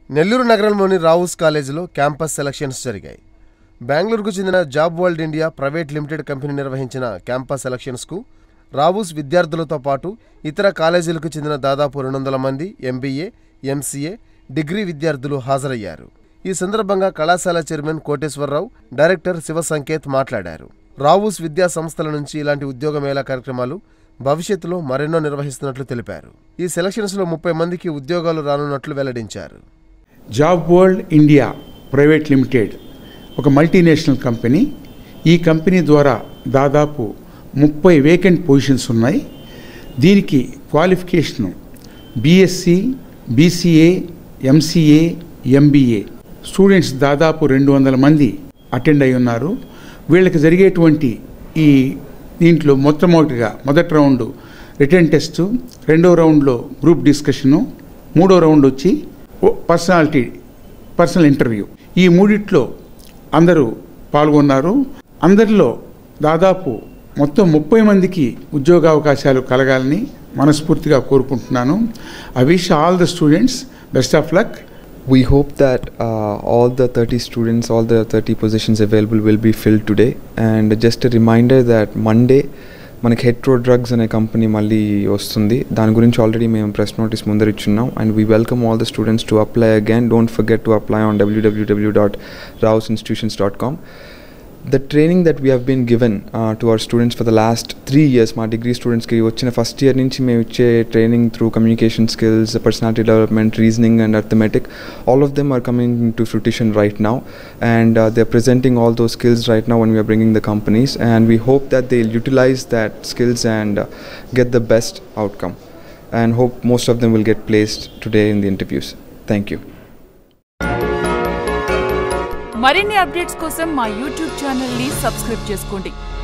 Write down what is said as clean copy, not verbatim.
నెల్లూరు నగరంలోని రావుస్ కాలేజీలో campus selections జరిగాయి. బెంగళూరుకు చెందిన job world India private limited company నిర్వహించిన క్యాంపస్ సెలక్షన్స్కు రావుస్ విద్యార్థులతో పాటు ఇతర కాలేజీలకు చెందిన దాదాపు 200 మంది ఎంబీఏ, ఎంసీఏ, డిగ్రీ విద్యార్థులు హాజరయ్యారు. ఈ సందర్భంగా కళాశాల చైర్మన్ కోటేశ్వరరావు, డైరెక్టర్ శివసంకేత్ మాట్లాడారు. రావుస్ విద్యా సంస్థల నుంచి ఇలాంటి ఉద్యోగ మేళా కార్యక్రమాలు భవిష్యత్తులో మరెన్నో నిర్వహిస్తున్నట్లు తెలిపారు. ఈ సెలక్షన్స్లో 30 మందికి ఉద్యోగాలు రానున్నట్లు వెల్లడించారు. Job world India private limited ఒక మల్టీనేషనల్ కంపెనీ. ఈ కంపెనీ ద్వారా దాదాపు 30 వేకెంట్ పొజిషన్స్ ఉన్నాయి. దీనికి qualification BSc, BCA, MCA, MBA. Students దాదాపు 200 మంది అటెండ్ అయి ఉన్నారు. వీళ్ళకి జరిగేటువంటి ఈ దీంట్లో మొదటి రౌండ్ రిటర్న్ టెస్టు, రెండో రౌండ్లో గ్రూప్ డిస్కషను, మూడో రౌండ్ వచ్చి పర్సనల్ ఇంటర్వ్యూ. ఈ మూడిట్లో అందరూ పాల్గొన్నారు. అందరిలో దాదాపు మొత్తం 30 మందికి ఉద్యోగావకాశాలు కలగాలని మనస్ఫూర్తిగా కోరుకుంటున్నాను. I wish all the students best of luck. We hope that all the 30 students, all the 30 positions available will be filled today. And just a reminder that Monday మనకి హెట్రో డ్రగ్స్ అనే కంపెనీ మళ్ళీ వస్తుంది. దాని గురించి ఆల్రెడీ మేము press notice ముందర ఇచ్చున్నాం. And we welcome all the students to apply again. Don't forget to apply on www.rawsinstitutions.com. The training that we have been given to our students for the last 3 years, my degree students ki vachina first year nunchi మేము ఇచ్చే training through communication skills, personality development, reasoning and arithmetic, all of them are coming to fruition right now, and they're presenting all those skills right now when we are bringing the companies, and we hope that they'll utilize that skills and get the best outcome, and hope most of them will get placed today in the interviews. Thank you. మరిన్ని updates కోసం మా YouTube channel ని subscribe చేసుకోండి.